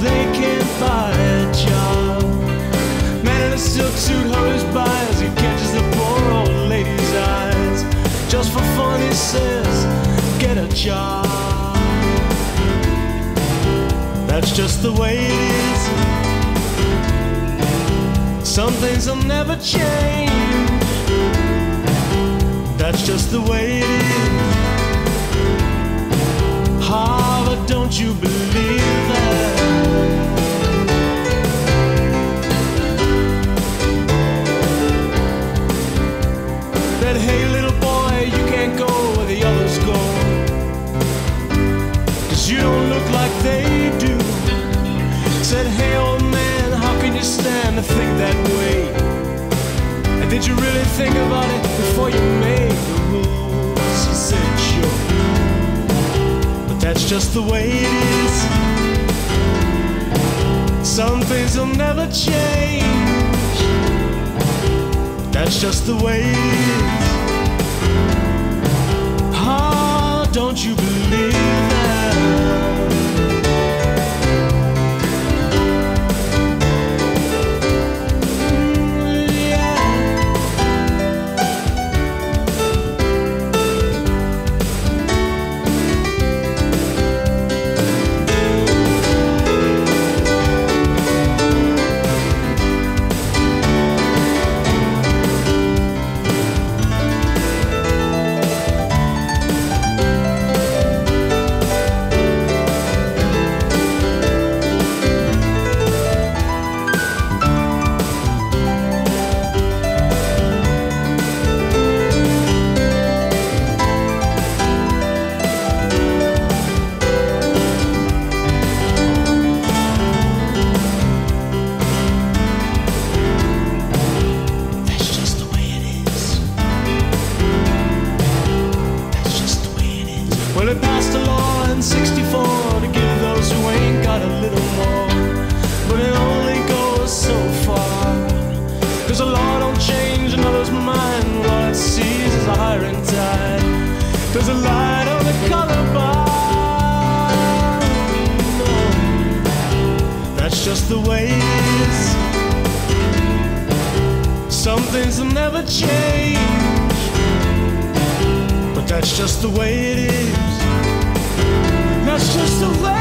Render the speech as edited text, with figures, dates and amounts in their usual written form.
they can't buy a job. Man in a silk suit hurries by as he catches the poor old lady's eyes. Just for fun, he says, get a job. That's just the way it is. Some things will never change. That's just the way it is. Ah, but don't you believe that? That hey little boy, you can't go where the others go, 'cause you don't look like they do. Said hey old man, how can you stand to think that way? And did you really think about it before you made the rules? He said sure, but that's just the way it is. Some things will never change. That's just the way it is. Ah, don't you believe that? Well, it passed a law in '64 to give those who ain't got a little more. But it only goes so far, 'cause the law don't change another's mind. All it sees is a hiring tide. There's a light on the color bar. No, that's just the way it is. Some things will never change, but that's just the way it is. That's just the way